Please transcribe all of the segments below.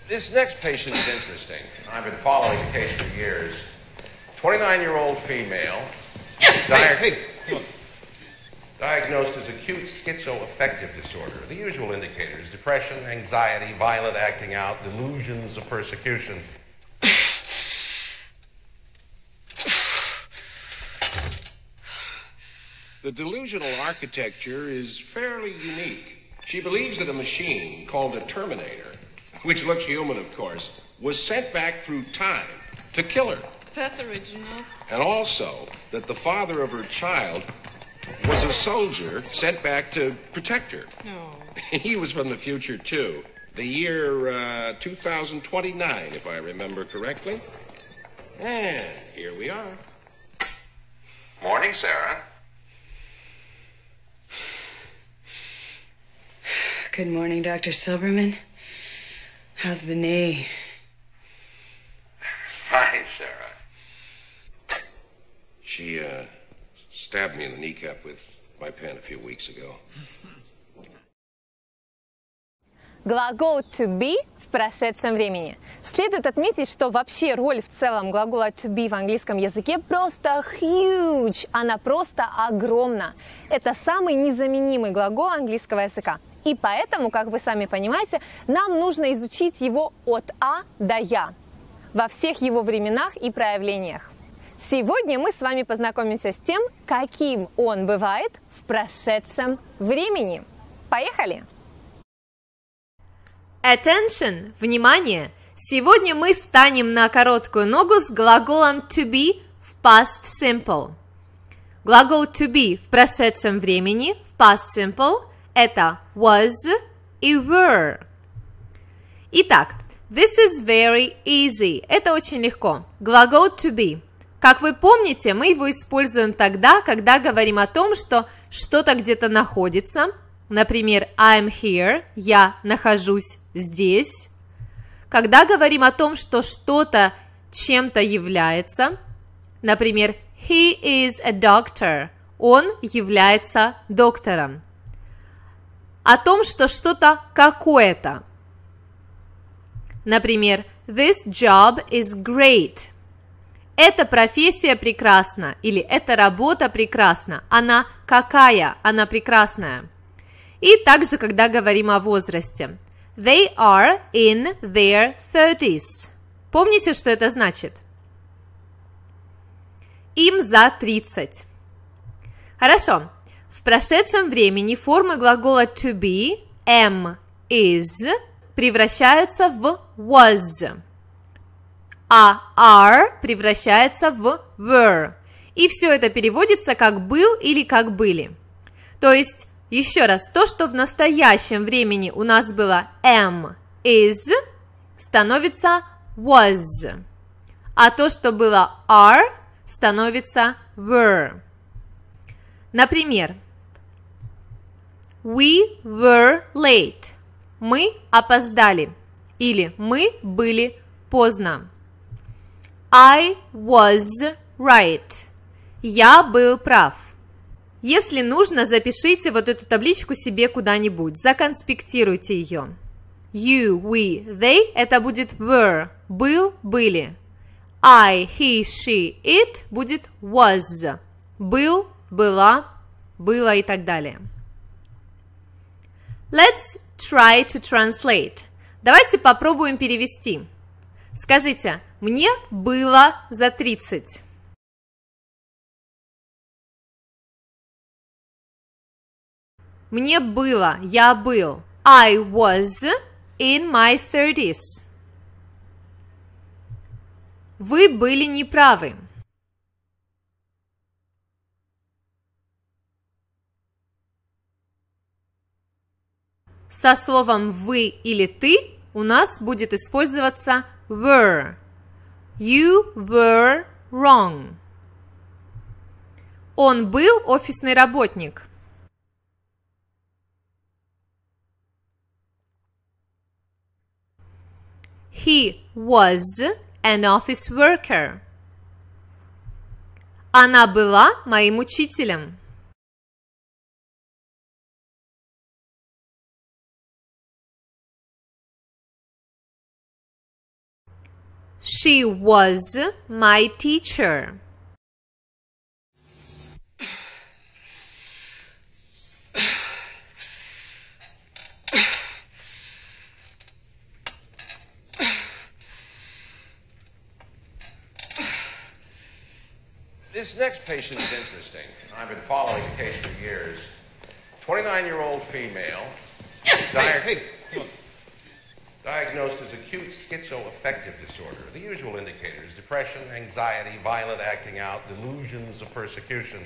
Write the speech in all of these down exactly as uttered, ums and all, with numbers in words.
This next patient is interesting. I've been following the case for years. twenty-nine-year-old female. Di- Hey, hey, look. Diagnosed as acute schizoaffective disorder. The usual indicators: depression, anxiety, violent acting out, delusions of persecution. The delusional architecture is fairly unique. She believes that a machine called a Terminator, which looks human, of course, was sent back through time to kill her. That's original. And also that the father of her child was a soldier sent back to protect her. No. He was from the future, too. The year uh, two thousand twenty-nine, if I remember correctly. And here we are. Morning, Sarah. Good morning, Doctor Silberman. How's the knee? Fine, Sarah. She, uh, stabbed me in the kneecap with my pen a few weeks ago. Глагол to be в прошедшем времени. Следует отметить, что вообще роль в целом глагола to be в английском языке просто huge. Она просто огромна. Это самый незаменимый глагол английского языка. И поэтому, как вы сами понимаете, нам нужно изучить его от А до Я во всех его временах и проявлениях. Сегодня мы с вами познакомимся с тем, каким он бывает в прошедшем времени. Поехали! Attention! Внимание! Сегодня мы станем на короткую ногу с глаголом to be в past simple. Глагол to be в прошедшем времени в past simple это was и were. Итак, this is very easy. Это очень легко. Глагол to be. Как вы помните, мы его используем тогда, когда говорим о том, что что-то где-то находится. Например, I'm here. Я нахожусь здесь. Когда говорим о том, что что-то чем-то является. Например, he is a doctor. Он является доктором. О том, что что-то какое-то. Например, this job is great. Эта профессия прекрасна. Или эта работа прекрасна. Она какая? Она прекрасная. И также, когда говорим о возрасте. They are in their thirties. Помните, что это значит? Им за тридцать. Хорошо. В прошедшем времени формы глагола to be, am, is превращаются в was, а are превращается в were. И все это переводится как был или как были. То есть, еще раз, то, что в настоящем времени у нас было am, is, становится was, а то, что было are, становится were. Например, we were late. Мы опоздали. Или мы были поздно. I was right. Я был прав. Если нужно, запишите вот эту табличку себе куда-нибудь. Законспектируйте ее. You, we, they – это будет were. Был, были. I, he, she, it будет was. Был, была, было и так далее. Let's try to translate. Давайте попробуем перевести. Скажите, мне было за тридцать. Мне было, я был. I was in my thirties. Вы были неправы. Со словом «вы» или «ты» у нас будет использоваться were. You were wrong. Он был офисный работник. He was an office worker. Она была моим учителем. She was my teacher. This next patient is interesting. I've been following the case for years. twenty-nine-year-old female. Di- hey, look. Diagnosed as acute schizoaffective disorder. The usual indicators: depression, anxiety, violent acting out, delusions of persecution.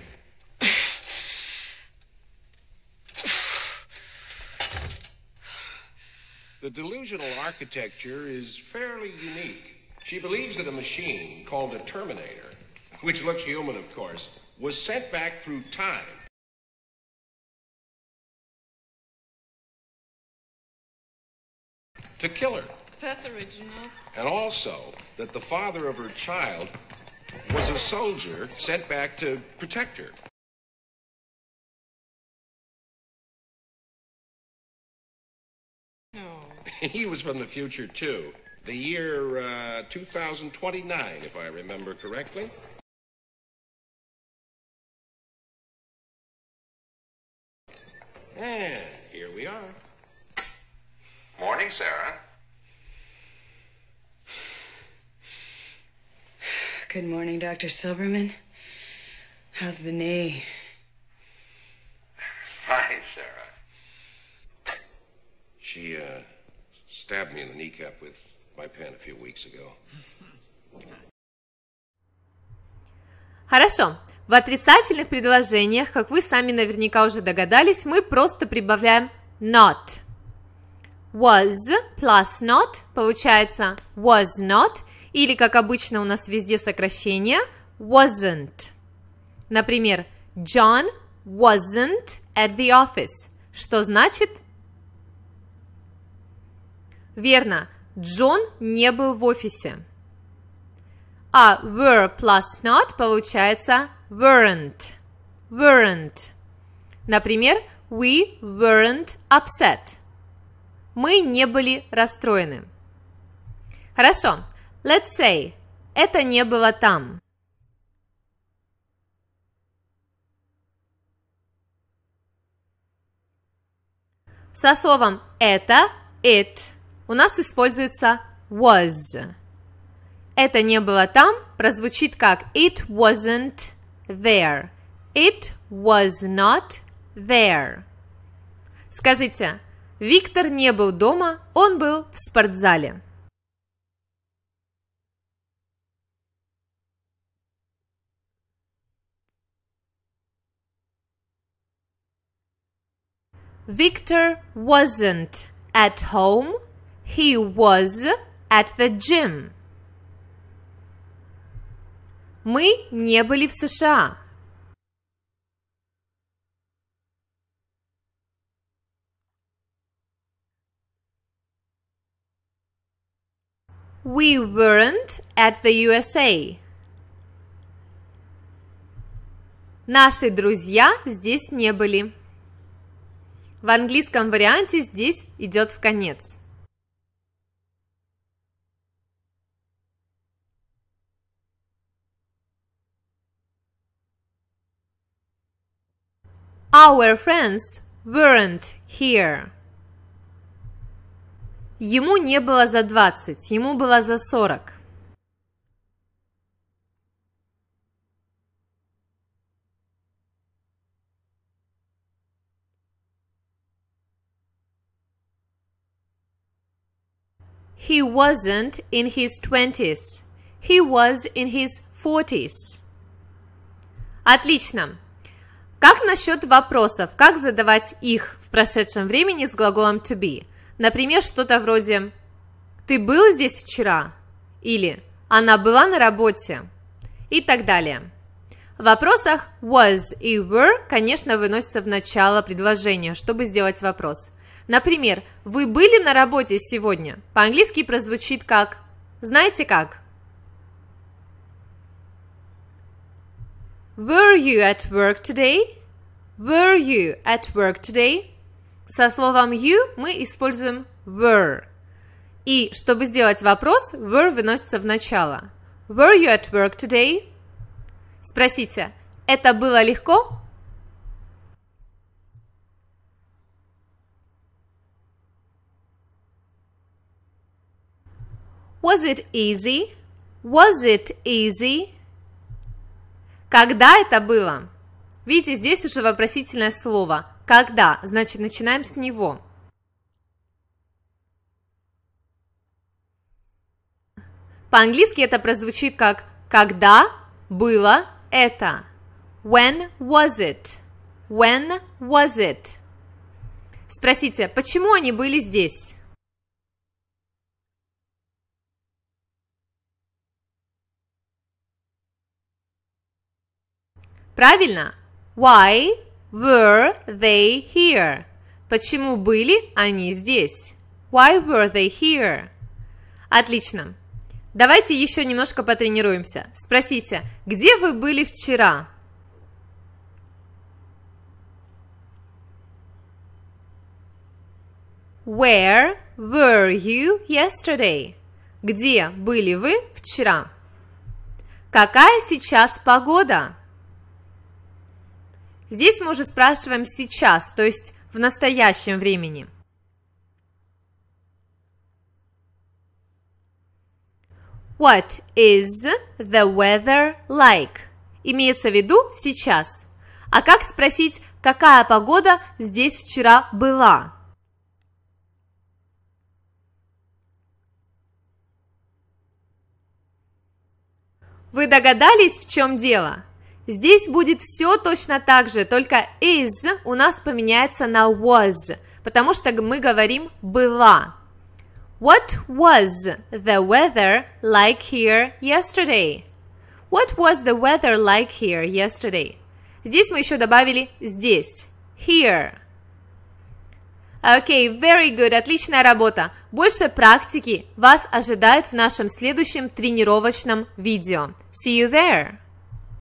The delusional architecture is fairly unique. She believes that a machine called a Terminator, which looks human, of course, was sent back through time to kill her. That's original. And also that the father of her child was a soldier sent back to protect her. No. He was from the future, too. The year uh, two thousand twenty-nine, if I remember correctly. And here we are. Morning, Sarah. Good morning, Doctor Silberman. How's the knee? Fine, Sarah. She, uh, stabbed me in the kneecap with my pen a few weeks ago. Хорошо. В отрицательных предложениях, как вы сами наверняка уже догадались, мы просто прибавляем not. Was plus not получается was not, или, как обычно у нас везде сокращение, wasn't. Например, John wasn't at the office. Что значит? Верно, Джон не был в офисе. А were plus not получается weren't. Weren't. Например, we weren't upset. Мы не были расстроены. Хорошо. Let's say, это не было там. Со словом это, it, у нас используется was. Это не было там прозвучит как it wasn't there. It was not there. Скажите, Виктор не был дома, он был в спортзале. Victor wasn't at home, he was at the gym. Мы не были в США. We weren't at the ю эс эй. Наши друзья здесь не были. В английском варианте здесь идет в конец. Our friends weren't here. Ему не было за двадцать, ему было за сорок. He wasn't in his twenties. He was in his forties. Отлично. Как насчет вопросов? Как задавать их в прошедшем времени с глаголом to be? Например, что-то вроде «Ты был здесь вчера?» или «Она была на работе?» и так далее. В вопросах was и were, конечно, выносятся в начало предложения, чтобы сделать вопрос. Например, «Вы были на работе сегодня?» По-английски прозвучит как «Знаете как?» Were you at work today? Were you at work today? Со словом you мы используем were. И чтобы сделать вопрос, were выносится в начало. Were you at work today? Спросите, это было легко? Was it easy? Was it easy? Когда это было? Видите, здесь уже вопросительное слово. Когда? Значит, начинаем с него. По-английски это прозвучит как «когда было это». When was it? When was it? Спросите, почему они были здесь? Правильно. Why were they here? Почему были они здесь? Why were they here? Отлично. Давайте еще немножко потренируемся. Спросите, где вы были вчера? Where were you yesterday? Где были вы вчера? Какая сейчас погода? Здесь мы уже спрашиваем сейчас, то есть в настоящем времени. What is the weather like? Имеется в виду сейчас. А как спросить, какая погода здесь вчера была? Вы догадались, в чем дело? Здесь будет все точно так же, только is у нас поменяется на was, потому что мы говорим «была». What was the weather like here yesterday? What was the weather like here yesterday? Здесь мы еще добавили «здесь», here. Окей, okay, very good, отличная работа. Больше практики вас ожидает в нашем следующем тренировочном видео. See you there!